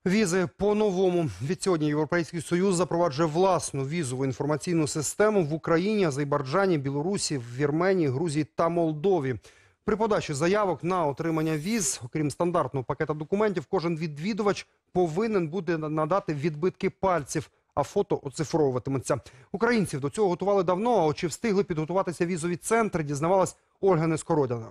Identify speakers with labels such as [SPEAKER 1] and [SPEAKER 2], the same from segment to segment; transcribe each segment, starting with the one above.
[SPEAKER 1] Візи по-новому. Відсьогодні Європейський Союз запроваджує власну візову інформаційну систему в Україні, Азербайджані, Білорусі, Вірменії, Грузії та Молдові. При подачі заявок на отримання віз, окрім стандартного пакета документів, кожен відвідувач повинен буде надати відбитки пальців, а фото оцифровуватиметься. Українців до цього готували давно, а чи встигли підготуватися візові центри, дізнавалась Ольга Нескородіна.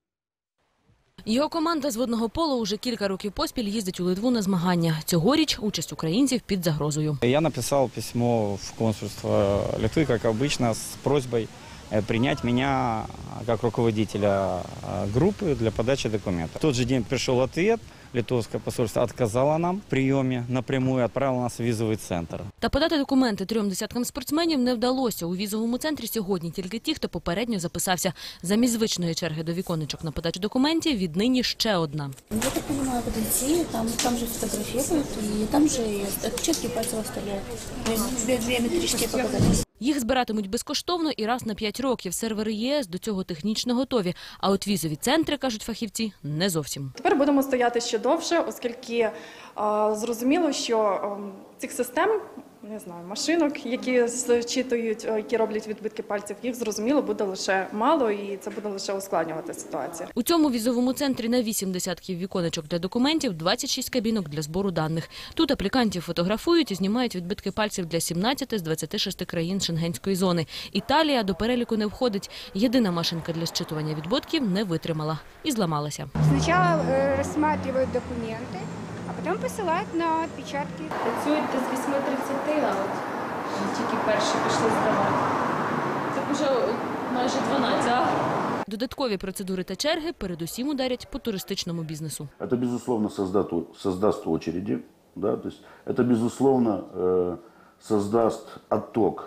[SPEAKER 2] Його команда з водного полу уже кілька років поспіль їздить у Литву на змагання. Цьогоріч участь українців під загрозою.
[SPEAKER 3] Я написал письмо в консульство Литвы, как обычно, с просьбой принять меня как руководителя группы для подачи документов. В тот же день пришел ответ. Литовское посольство отказало нам в приеме напрямую и отправило нас в визовый центр.
[SPEAKER 2] Та подати документи 3 десяткам спортсменів не вдалося. У візовому центрі сьогодні тільки ті, хто попередньо записався. Замість звичної черги до віконечок на подачу документів віднині ще одна.
[SPEAKER 4] Я так понимаю, подойти, там же фотографируют, и там же отпечатки пальцев оставляют. Биометрические показатели.
[SPEAKER 2] Їх збиратимуть безкоштовно і раз на 5 років. Сервери ЄС до цього технічно готові. А от візові центри, кажуть фахівці, не зовсім.
[SPEAKER 5] Тепер будемо стояти ще довше, оскільки зрозуміло, що цих систем, не знаю, машинок, які зчитують, які роблять відбитки пальців, їх, зрозуміло, буде лише мало і це буде лише ускладнювати ситуацію.
[SPEAKER 2] У цьому візовому центрі на 8 десятків віконечок для документів, 26 кабінок для збору даних. Тут аплікантів фотографують і знімають відбитки пальців для 17 з 26 країн шенгенської зони. Італія до переліку не входить. Єдина машинка для зчитування відбитків не витримала і зламалася.
[SPEAKER 6] Спочатку розглядають документи, а потім посилають на відпечатки.
[SPEAKER 7] Працюєте з 8:30, а от тільки перші пішли здавати. Так уже майже 12.
[SPEAKER 2] Додаткові процедури та черги передусім ударять по туристичному бізнесу.
[SPEAKER 8] Это, безусловно, создаст очереди, да, то есть это, безусловно, создаст отток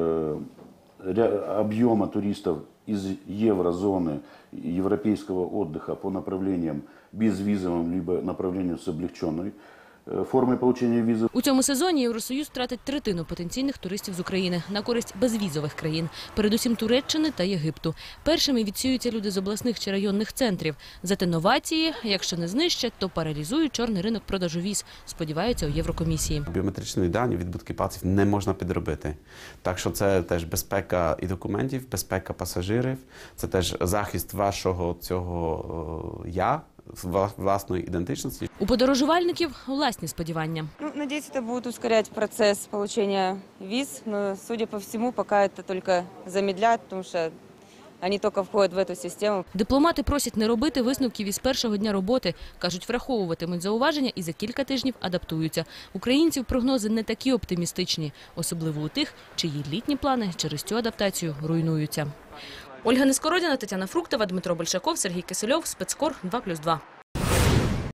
[SPEAKER 8] объема туристов из еврозоны, европейского отдыха по направлениям безвизовым, либо направлениям с облегченной формой получения визы.
[SPEAKER 2] У цьому сезоні Євросоюз втратить третину потенційних туристів з України на користь безвізових країн, передусім Туреччини та Єгипту. Першими відсіюються люди з обласних чи районних центрів. Зате новації, якщо не знищать, то паралізують чорний ринок продажу віз, сподіваються у Єврокомісії.
[SPEAKER 9] Біометричні дані, відбитки пальців не можна підробити. Так що це теж безпека і документів, безпека пасажирів, це теж захист вашого цього «я», власної ідентичності.
[SPEAKER 2] У подорожувальників власні сподівання.
[SPEAKER 10] Надеюсь, это будет ускорять процесс получения виз, но, судя по всему, пока это только замедляет, потому что они только входят в эту систему.
[SPEAKER 2] Дипломати просять не робити висновків із першого дня роботи. Кажуть, враховуватимуть зауваження і за кілька тижнів адаптуються. Українців прогнози не такі оптимістичні, особливо у тих, чиї літні плани через цю адаптацію руйнуються. Ольга Нескородіна, Тетяна Фруктова, Дмитро Большаков, Сергій Кисельов, Спецкор 2+2.